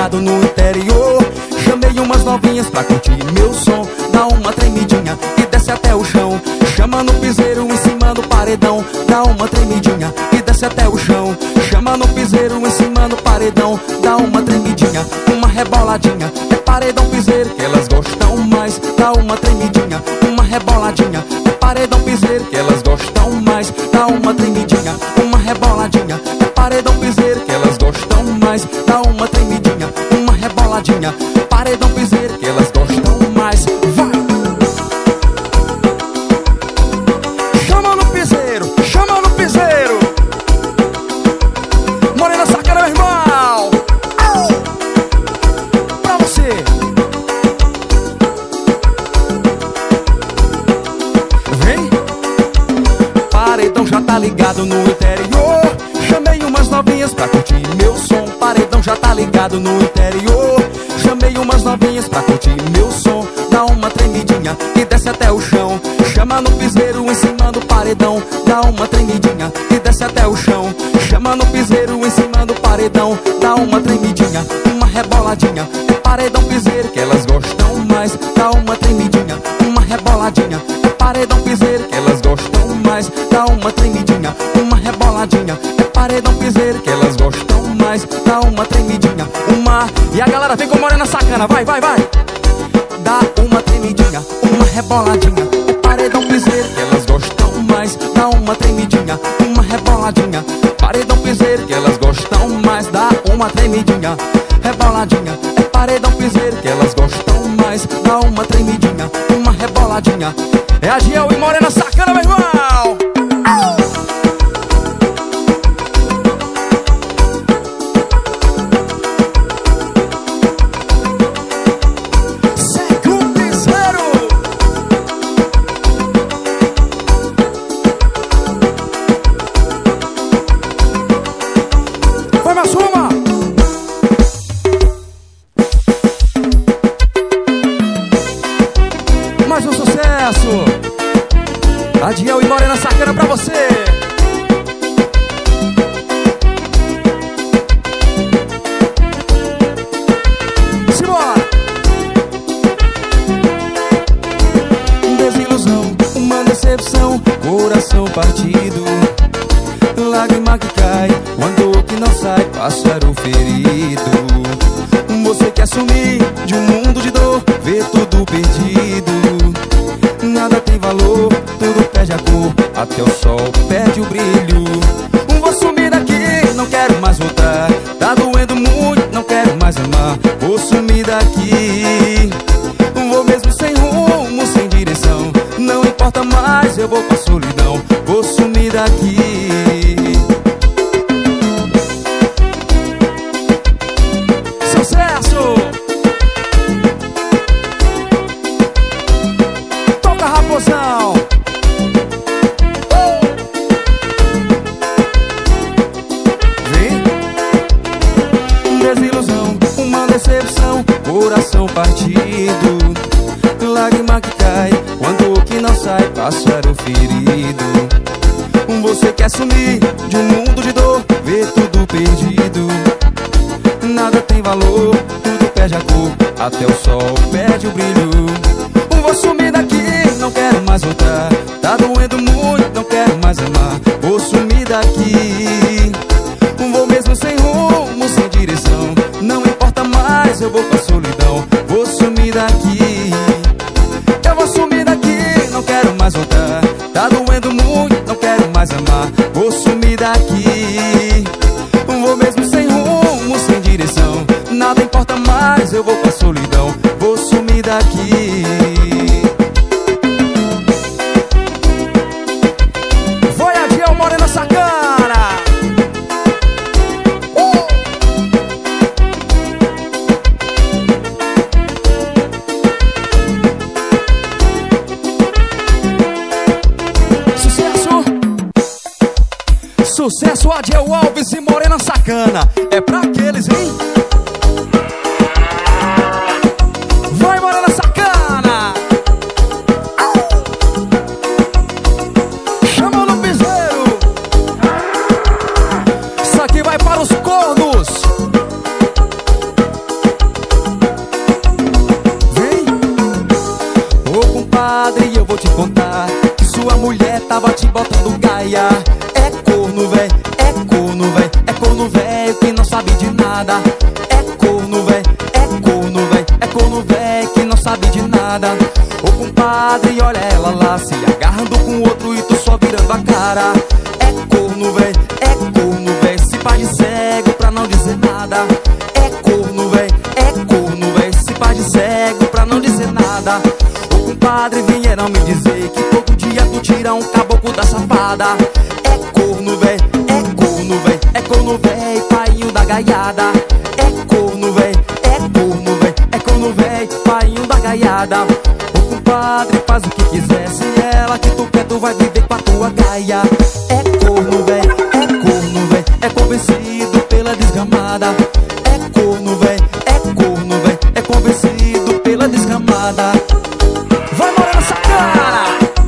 ligado no interior. Chamei umas novinhas pra curtir meu som. Dá uma tremidinha e desce até o chão. Chama no piseiro em cima do paredão. Dá uma tremidinha e desce até o chão. Chama no piseiro em cima do paredão. Dá uma tremidinha, uma reboladinha. É paredão piseiro que elas gostam mais. Dá uma tremidinha, uma reboladinha. É paredão piseiro que elas gostam mais. Dá uma tremidinha, uma reboladinha. É paredão piseiro que elas gostam mais. Dá uma tremidinha, uma reboladinha. Paredão piseiro que elas gostam mais. Vai! Chama no piseiro, chama no piseiro. Morena Sacana, meu irmão. Pra você. Vem. Paredão já tá ligado no interior. Chamei umas novinhas pra curtir meu som. Paredão já tá ligado no interior. Chamei umas novinhas pra curtir meu som. Dá uma tremidinha e desce até o chão. Chama no piseiro em cima do paredão. Dá uma tremidinha e desce até o chão. Chama no piseiro em cima do paredão. Dá uma tremidinha, uma reboladinha. É paredão piseiro que elas gostam mais. Dá uma tremidinha, uma reboladinha. É paredão piseiro que elas gostam mais. Dá uma tremidinha, uma reboladinha. É paredão piseiro que elas gostam mais. Dá uma tremidinha, uma... E a galera vem com Morena Sacana, vai, vai, vai. Dá uma tremidinha, uma reboladinha. É paredão piseiro que elas gostam mais. Dá uma tremidinha, uma reboladinha. Paredão piseiro que elas gostam mais. Dá uma tremidinha, reboladinha. É paredão piseiro que elas gostam mais. Dá uma tremidinha, uma reboladinha. É a Giel e Morena Sacana, meu irmão. Mais um sucesso. Adiel e Morena Sacana pra você. Simbora. Desilusão, uma decepção, coração partido, lágrima que cai, quando que não sai, pássaro ferido. Você quer sumir de um mundo de dor, vê tudo perdido. Nada tem valor, tudo perde a cor, até o sol perde o brilho. Vou sumir daqui, não quero mais voltar. Tá doendo muito, não quero mais amar. Vou sumir daqui. Vou mesmo sem rumo, sem direção. Não importa mais, eu vou pra solidão. Vou sumir daqui. Sucesso! Toca, Raposão! Vem! Desilusão, uma decepção, coração partido, lágrima que cai, quando que não sai, pássaro ferido. Você quer sumir de um mundo de dor, vê tudo perdido. Nada tem valor, tudo perde a cor, até o sol perde o brilho. Vou sumir daqui, não quero mais voltar. Tá doendo muito, não quero mais amar. Vou sumir daqui. Vou mesmo sem rumo, sem direção. Não importa mais, eu vou pra solidão. Vou sumir daqui. Eu vou sumir daqui, não quero mais voltar. Tá doendo muito, não quero mais amar. Vou sumir daqui. Vou mesmo sem rumo, sem direção. Nada importa mais, eu vou pra solidão. Vou sumir daqui. Foi a Giel Morena Sacana. Sucesso! Sucesso, Adiel Alves e Morena Sacana. É pra aqueles, hein? Vai, Morena Sacana! Chama no piseiro. Isso aqui vai para os cornos. vou te contar que sua mulher tava te botando gaia. É corno, véi, é corno, véi, é corno velho que não sabe de nada. É corno, véi, é corno, véi, é corno velho que não sabe de nada. Ô compadre, olha ela lá se agarrando com outro e tu só virando a cara. É corno, véi, se faz de cego pra não dizer nada. É corno, véi, se faz de cego pra não dizer nada. O compadre vieram me dizer que todo dia tu tira um caboclo da safada. É corno, véi, é corno véi, painho da gaiada. É corno, véi, é corno véi, painho da gaiada. O compadre faz o que quiser, se ela que tu quer tu vai viver com a tua gaia. É corno, véi, é convencido pela desgramada. É corno, véi, é convencido pela desgramada. Vai morando essa cara.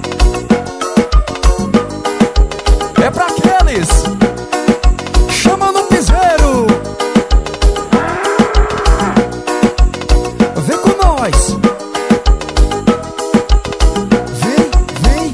É pra aqueles chama no piseiro. Vem com nós. Vem.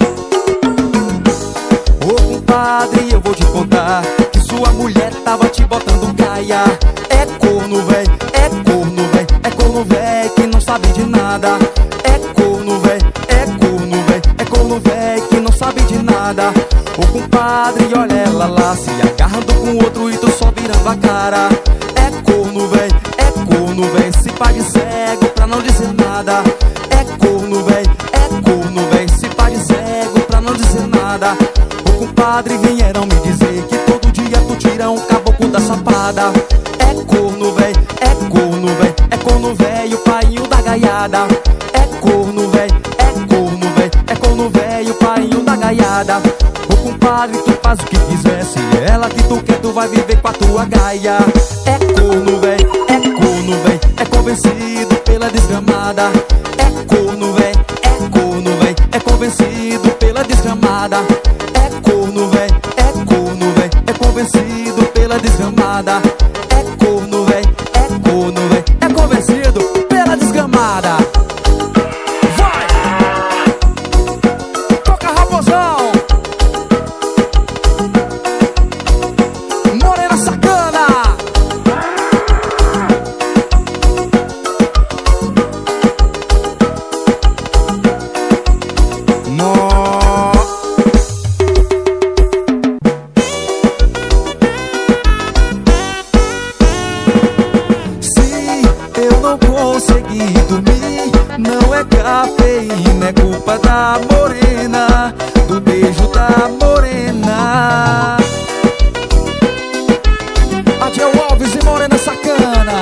Ô compadre, eu vou te contar que sua mulher tava te botando gaia. É corno, véi, é corno véi que não sabe de nada. É corno, véi, é corno véi que não sabe de nada. Ô compadre, olha ela lá se agarrando com outro e tu só virando a cara. É corno, véi, se faz de cego pra não dizer nada. É corno, véi, se faz de cego pra não dizer nada. O compadre vieram me dizer que todo dia tu tira um caboclo da sapada. É corno, véi, é corno velho, painho da gaiada. É corno, véi, é corno velho, painho da gaiada. O compadre, tu faz o que quiser, se é ela que tu quer, tu vai viver com a tua gaia. É corno, véi, é convencido pela desgramada. É corno, véi, é convencido pela desgramada. É corno, véi, é convencido pela desgramada. É corno, véi, é convencido pela desgramada. Vai! Toca raposão! Morena sacana! Consegui dormir, não é cafeína, é culpa da morena, do beijo da morena. Adiel Alves e Morena Sacana.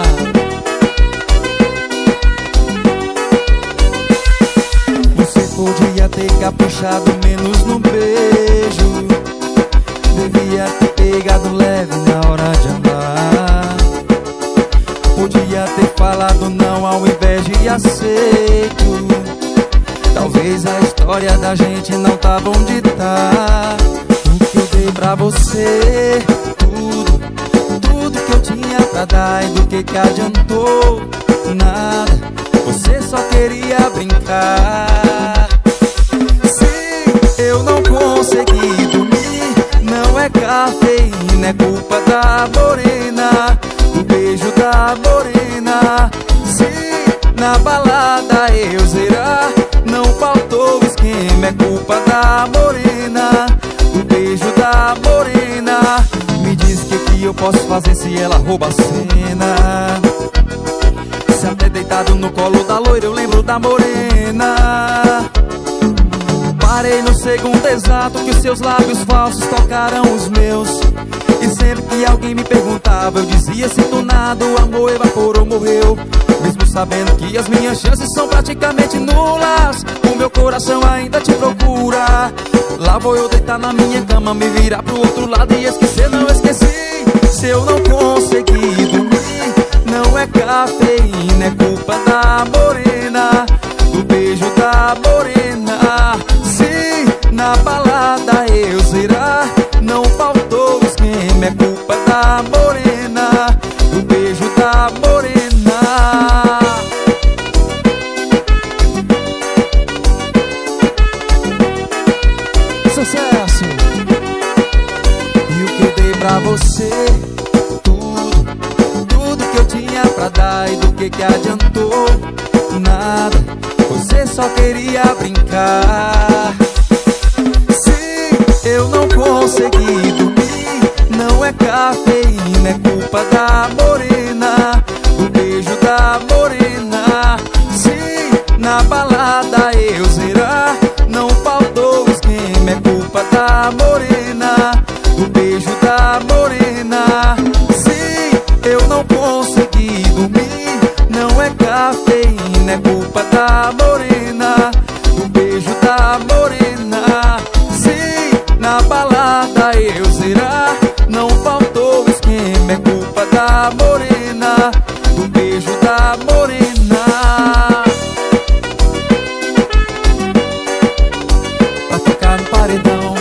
Você podia ter caprichado menos no beijo, devia ter pegado leve na hora de amar. Podia ter falado não ao invés de aceito. Talvez a história da gente não tava onde tá. O que eu dei pra você, tudo que eu tinha pra dar, e do que adiantou? Nada, você só queria brincar. Se eu não consegui dormir, não é cafeína, é culpa da morena, do beijo da morena. Se na balada eu zerar, não faltou esquema, é culpa da morena, do beijo da morena. Me diz que eu posso fazer se ela rouba a cena. Se até deitado no colo da loira eu lembro da morena. Parei no segundo exato que os seus lábios falsos tocaram os meus. E sempre que alguém me perguntava, eu dizia: sinto nada, o amor evaporou, morreu. Mesmo sabendo que as minhas chances são praticamente nulas, o meu coração ainda te procura. Lá vou eu deitar na minha cama, me virar pro outro lado e esquecer, não esqueci. Se eu não consegui dormir, não é cafeína, é culpa da morena, do beijo da morena. Se na balada eu zerar, não faltou esquema, é culpa da morena, do beijo da morena. você tudo que eu tinha pra dar. E do que adiantou? Nada, você só queria brincar. Se eu não consegui dormir, não é cafeína, é culpa da morena, do beijo da morena. Se na balada eu zerar, não faltou esquema, é culpa da morena, do beijo da morena. Se eu não consegui dormir, não é cafeína, é culpa da morena, do beijo da morena. Se na balada eu zerar, não faltou esquema, é culpa da morena, do beijo da morena. Pra tocar no paredão.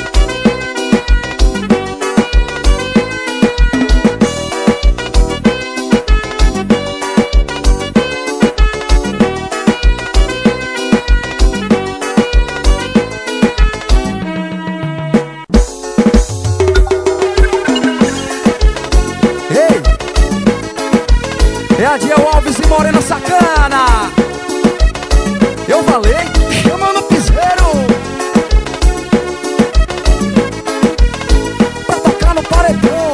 É Adiel Alves e Morena Sacana. Eu falei, chama no piseiro pra tocar no paredão.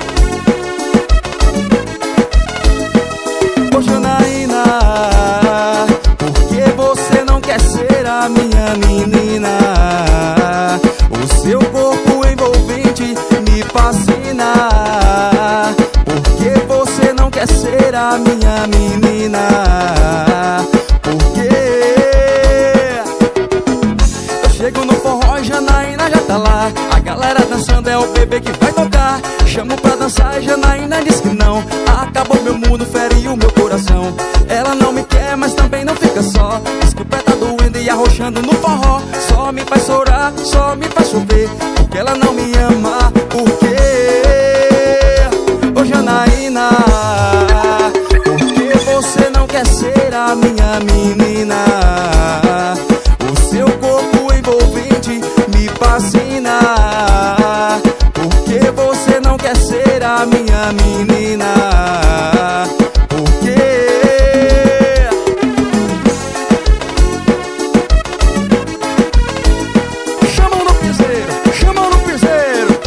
Ô Janaína, por que você não quer ser a minha menina? O seu corpo envolvente me fascina. Quer ser a minha menina? Porque eu chego no forró e Janaína já tá lá. A galera dançando, é o bebê que vai tocar. Chamo pra dançar e Janaína diz que não. Acabou meu mundo, feriu meu coração. Ela não me quer, mas também não fica só. Diz que o pé tá doendo e arrochando no forró. Só me faz chorar, só me faz chover, porque ela não me ama. Por quê? Ô Janaína, você não quer ser a minha menina? O seu corpo envolvente me fascina. Por que você não quer ser a minha menina? Por quê? Chamam no piseiro, chamam no piseiro.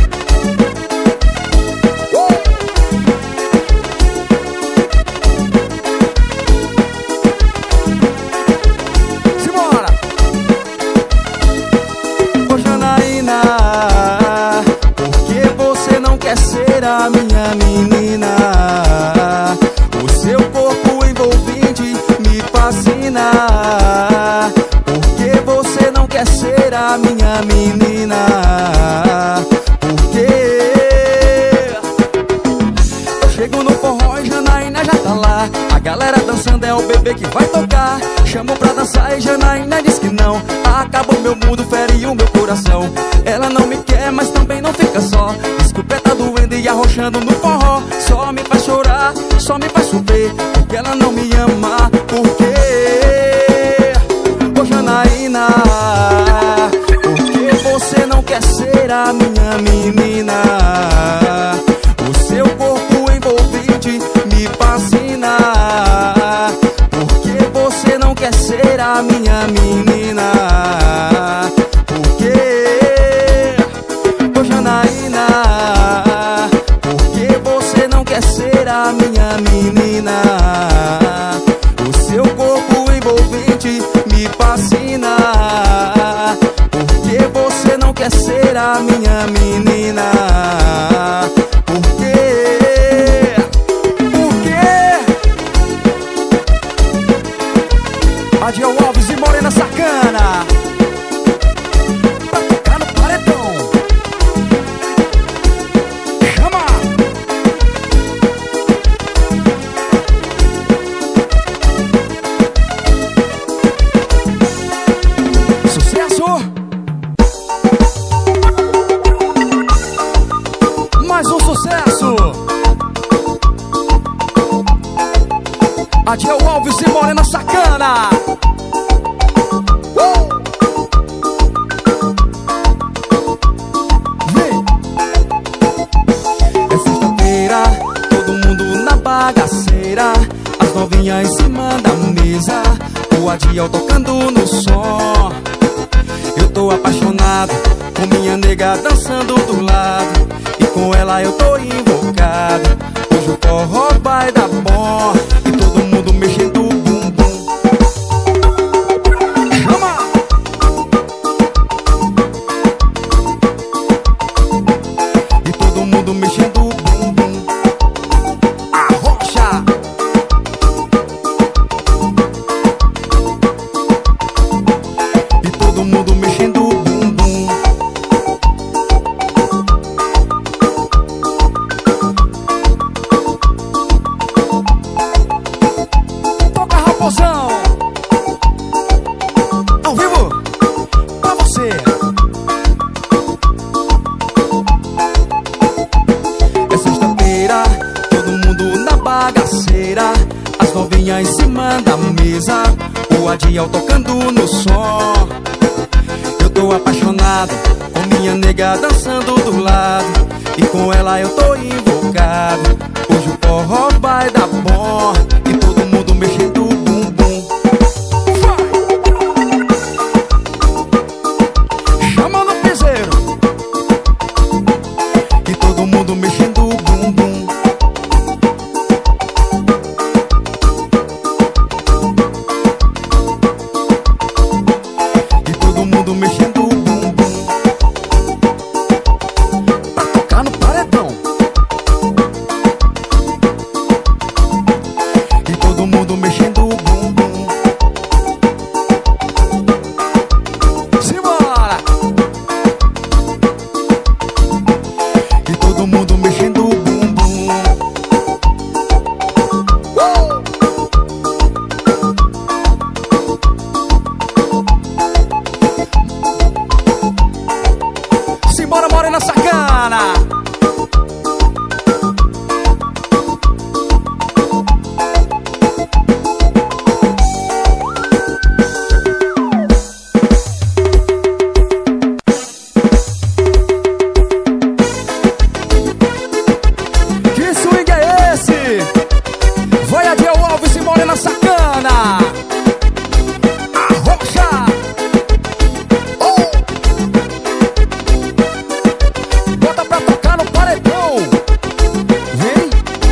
Ser a minha menina, o seu corpo envolvente me fascina. Por que você não quer ser a minha menina? Por quê? Eu chego no forró e Janaína já tá lá. A galera dançando, é o bebê que vai tocar. Chamo pra dançar e Janaína diz que não. Acabou meu mundo, feriu meu coração. Ela não me quer, mas também não fica só. Diz que o pé tá doendo e arrochando no forró. Só me faz chorar, só me faz chover, porque ela não me ama. Por quê? Ô Janaína, por que você não quer ser a minha menina? O seu corpo envolvente me fascina. Por que você não quer ser a minha menina? Por quê? Ô Janaína, por que você não quer ser a minha menina? O seu corpo envolvente me fascina. Por que você não quer ser a minha menina? Por quê? Por quê? Adiel Alves e Morena Sacana. Pra tocar no paredão. Chama! Sucesso! Mais um sucesso! Adiel Alves e Morena Sacana. Vem! o Adiel tocando no som. Eu tô apaixonado, com minha nega dançando do lado, e com ela eu tô invocado. Hoje o forró vai dar bom, e todo mundo mexendo o bumbum. Chama! E todo mundo mexendo o bumbum. Arrocha! E todo mundo mexendo o bumbum. Toca Raposão ao vivo pra você. É sexta-feira, todo mundo na bagaceira, as novinhas em cima da mesa, o Adiel tocando no som. Eu tô apaixonado, com minha nega dançando do lado, e com ela eu tô invocado. Hoje o forró vai dar bom, e todo mundo mexendo o bumbum. Chama no piseiro. E todo mundo mexendo o bumbum. E todo mundo mexendo o bumbum. Pra tocar no paredão. E todo mundo mexendo o bumbum. Simbora! E todo mundo mexendo o bumbum. Simbora, morena sacana! Que swing é esse? Vai Adiel Alves e morena sacana! Arrocha! Bota pra tocar no paredão. Vem!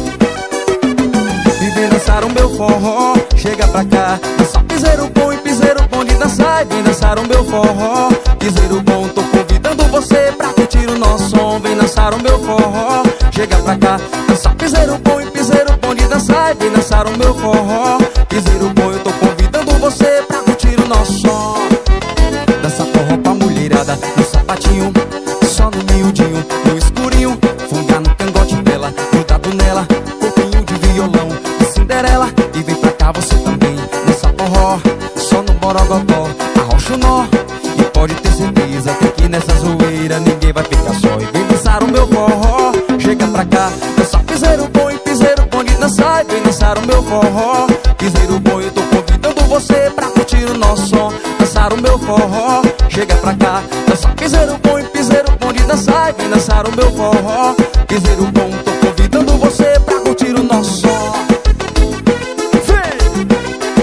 E vem dançar o meu forró. Chega pra cá, dança piseiro bom de dançar. E vem dançar o meu forró. Piseiro bom, tô convidando você pra curtir o nosso som. Vem dançar o meu forró. Chega pra cá, dança piseiro bom de dançar. E vem dançar o meu forró. Piseiro bom, eu tô convidando você pra curtir o nosso som. Dança forró pra mulherada, no sapatinho, só no miudinho, no escurinho, fungar no cangote dela, grudado nela, corpinho de violão de Cinderela. E vem pra cá você também, dança forró, só no borogodó, arrocha o nó. E pode ter certeza que aqui nessa zoeira ninguém vai ficar só. E vem dançar o meu forró, chega pra cá, dança piseiro bom de dançar. E vem dançar o meu forró, piseiro bom, eu tô convidando você pra curtir o nosso som. Dançar o meu forró, chega pra cá, dança piseiro bom de dançar. E vem dançar o meu forró, piseiro bom, tô convidando você pra curtir o nosso som. Vem!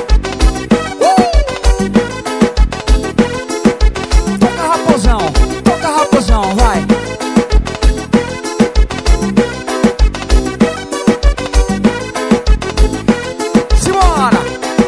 Toca raposão, vai! Simbora!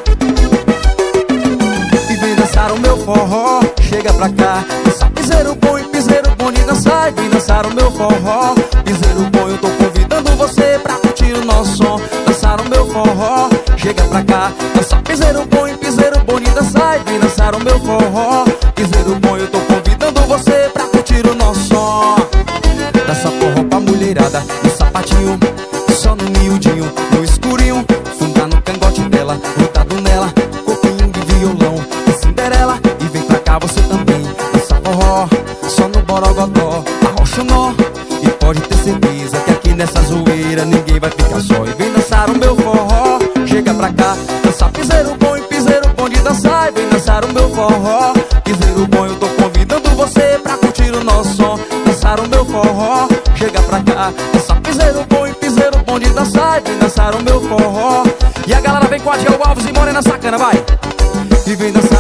E vem dançar o meu forró, chega pra cá, dança piseiro bom de dançar. E vem dançar o meu forró, piseiro bom, eu tô convidando você pra curtir o nosso som. Dançar o meu forró, chega pra cá, dança piseiro bom de dançar. E vem dançar o meu forró, piseiro bom, eu tô convidando você pra curtir o nosso som. Dança forró pra mulherada, no sapatinho, só no miudinho, no escurinho, fungar no cangote dela, grudado nela, corpinho de violão de Cinderela. E vem pra cá você também, dança forró, só no borogodó, arrocha o nó. E pode ter certeza que aqui nessa zoeira ninguém vai ficar só. E vem dançar o meu forró, chega pra cá, dança piseiro bom de dançar. E vem dançar o meu forró, piseiro bom, eu tô convidando você pra curtir o nosso som. Dançar o meu forró, chega pra cá, dança piseiro bom de dançar. E vem dançar o meu forró. E a galera vem com Adiel Alves e morena sacana, vai!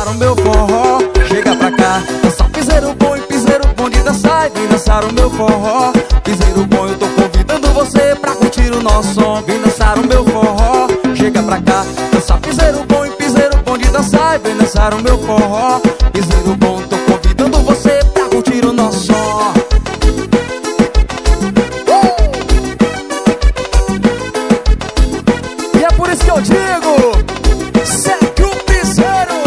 o meu forró. Chega pra cá, dançar um piseiro bom de dançar e vem dançar o meu forró. Piseiro bom, eu tô convidando você pra curtir o nosso som. Vem dançar o meu forró. Chega pra cá, dançar piseiro bom de dançar e vem dançar o meu forró. Piseiro bom, tô convidando você pra curtir o nosso som. E é por isso que eu digo, segue o piseiro.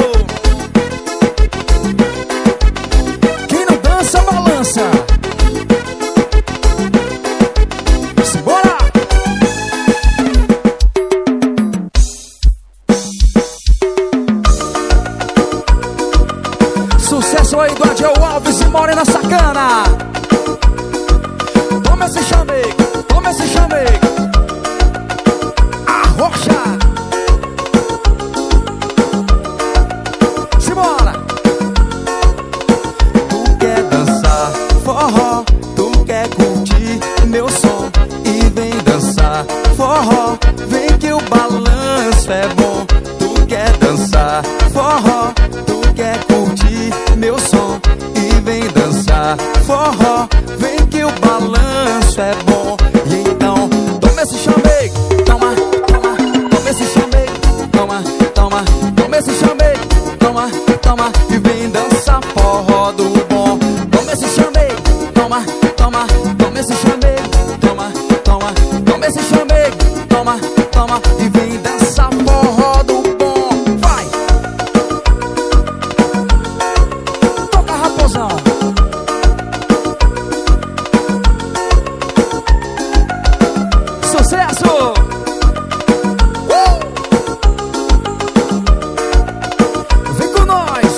Quem não dança, balança. Simbora! Sucesso aí do Adiel Alves e Morena Sacana. Toma esse chamego, toma esse chamego. Arrocha. Simbora. Tu quer dançar forró, tu quer curtir meu som e vem dançar forró, vem que o balanço é bom. Tu quer dançar forró, tu quer curtir meu som e vem dançar forró, vem que o balanço é bom. E então, toma esse chamego, toma, toma, toma esse chamego, toma, toma, toma esse chamego, toma, toma, e vem dançar forró do bom. Toma esse chamego, toma, toma, toma esse chamego, toma, toma, toma esse chamego, toma, toma, e vem dançar forró do bom. Vai! Toca, raposão! Sucesso! Vem com nós!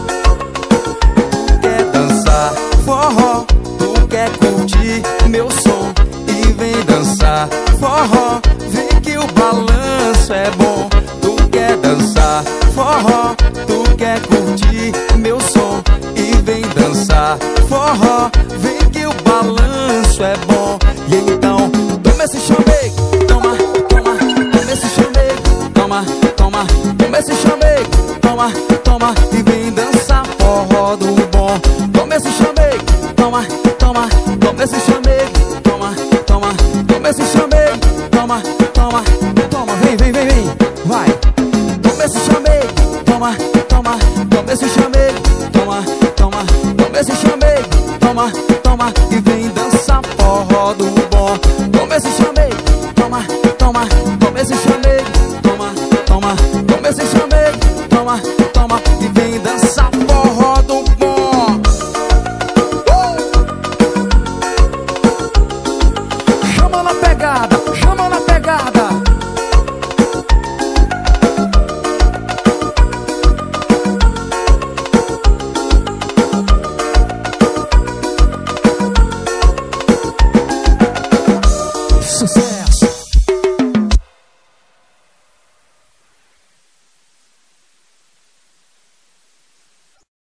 Tu quer dançar forró, tu quer curtir meu som e vem dançar forró, vem que o balanço é bom. Tu quer dançar forró, tu quer curtir meu som e vem dançar forró, vem que o balanço é bom. E então, toma esse chamego, toma, toma, toma esse chamego, toma, toma, toma esse chamego, toma, toma, e vem dançar forró do bom. Toma esse chamego, toma, toma, toma esse chamego, toma, toma, toma esse chamego, toma, toma, toma, vem, vem, vem, vem, vai. Toma esse chamego, toma, toma, toma esse chamego, toma, toma, toma esse chamego, toma, toma, e vem dançar forró do bom. Toma esse chamego, toma, toma, toma esse chamego, toma, toma, toma esse chamego, toma, toma, e vem dançar